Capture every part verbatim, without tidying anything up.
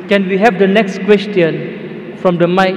Can we have the next question from the mic?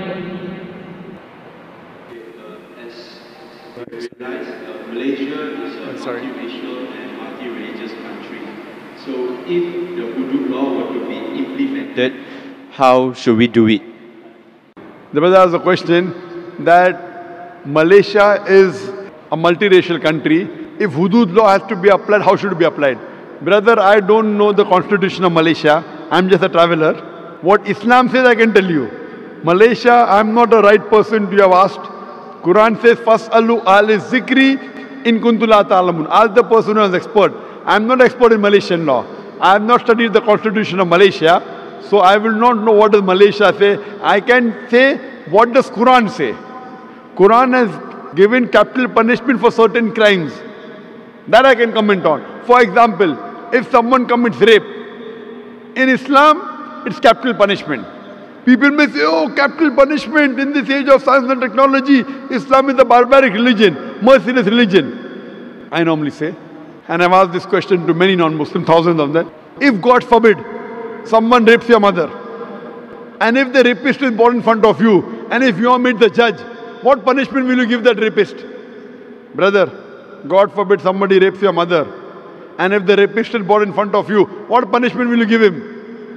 Realize, uh, Malaysia is a multiracial and multi-religious country. So if the hudud law were to be implemented, how should we do it? The brother asked a question that Malaysia is a multiracial country. If hudud law has to be applied, how should it be applied? Brother, I don't know the constitution of Malaysia. I'm just a traveler. What Islam says, I can tell you. Malaysia, I'm not the right person to have asked. Quran says, Fas'alu ahli zikri in kuntum la ta'lamun. Ask the person who is expert. I'm not expert in Malaysian law. I have not studied the constitution of Malaysia. So I will not know what does Malaysia say. I can say, what does Quran say? Quran has given capital punishment for certain crimes. That I can comment on. For example, if someone commits rape, in Islam, it's capital punishment. People may say, oh, capital punishment in this age of science and technology, Islam is a barbaric religion, merciless religion. I normally say, and I've asked this question to many non-Muslims, thousands of them. If God forbid, someone rapes your mother, and if the rapist is brought in front of you, and if you are made the judge, what punishment will you give that rapist? Brother, God forbid somebody rapes your mother, and if the rapist is brought in front of you, what punishment will you give him?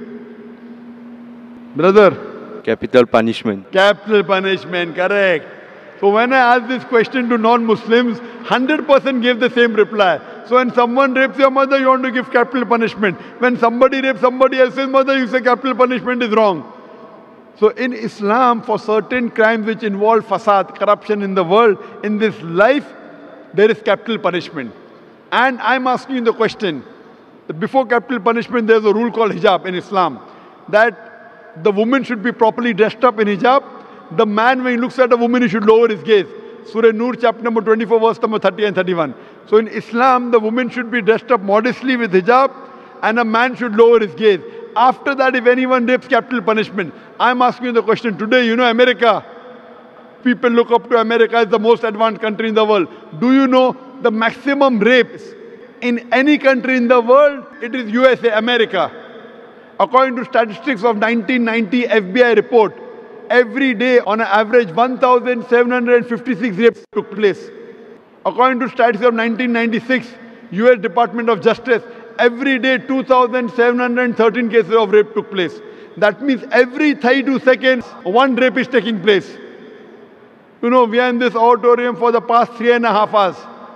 Brother? Capital punishment. Capital punishment, correct. So when I asked this question to non-Muslims, one hundred percent gave the same reply. So when someone rapes your mother, you want to give capital punishment. When somebody rapes somebody else's mother, you say capital punishment is wrong. So in Islam, for certain crimes which involve fasad, corruption in the world, in this life, there is capital punishment. And I'm asking you the question, that before capital punishment, there's a rule called hijab in Islam, that the woman should be properly dressed up in hijab. The man, when he looks at a woman, he should lower his gaze. Surah Nur, chapter number twenty-four, verse number thirty and thirty-one. So in Islam, the woman should be dressed up modestly with hijab, and a man should lower his gaze. After that, if anyone rapes, capital punishment. I'm asking you the question today, you know America. People look up to America as the most advanced country in the world. Do you know the maximum rapes in any country in the world? It is U S A, America. According to statistics of nineteen ninety F B I report, every day on an average one thousand seven hundred fifty-six rapes took place. According to statistics of nineteen ninety-six, U S Department of Justice, every day two thousand seven hundred thirteen cases of rape took place. That means every thirty-two seconds, one rape is taking place. You know, we are in this auditorium for the past three and a half hours.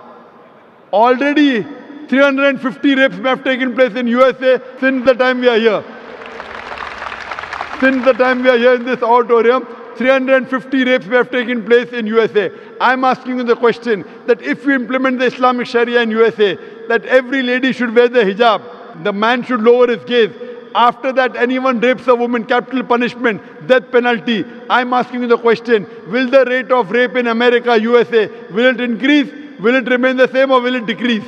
Already, three hundred fifty rapes may have taken place in U S A since the time we are here. Since the time we are here in this auditorium, three hundred fifty rapes may have taken place in U S A. I'm asking you the question that if you implement the Islamic Sharia in U S A, that every lady should wear the hijab, the man should lower his gaze. After that, anyone rapes a woman, capital punishment, death penalty. I'm asking you the question, will the rate of rape in America, U S A, will it increase? Will it remain the same or will it decrease?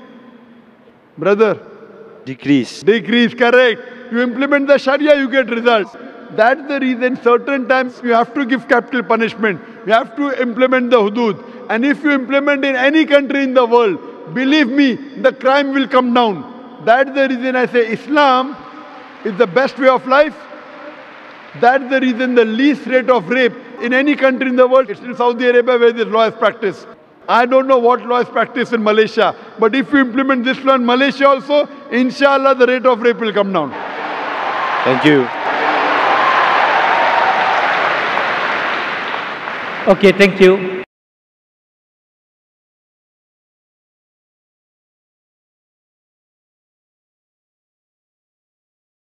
Brother? Decrease. Decrease, correct. You implement the Sharia, you get results. That's the reason certain times you have to give capital punishment. You have to implement the hudud. And if you implement in any country in the world, believe me, the crime will come down. That's the reason I say Islam is the best way of life. That's the reason the least rate of rape in any country in the world, it's in Saudi Arabia where this law is practiced. I don't know what law is practiced in Malaysia, but if you implement this law in Malaysia also, inshallah the rate of rape will come down. Thank you. Okay, thank you.